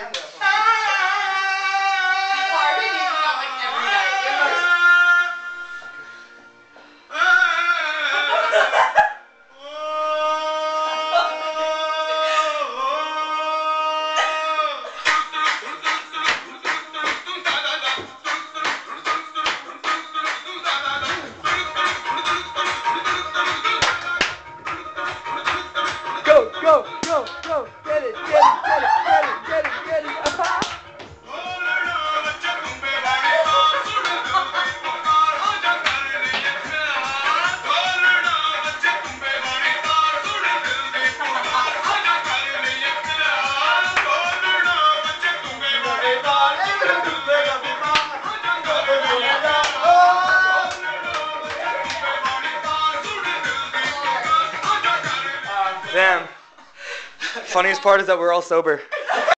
Go, get it, get it, get it, get it, get it, get it. Damn. Funniest part is that we're all sober.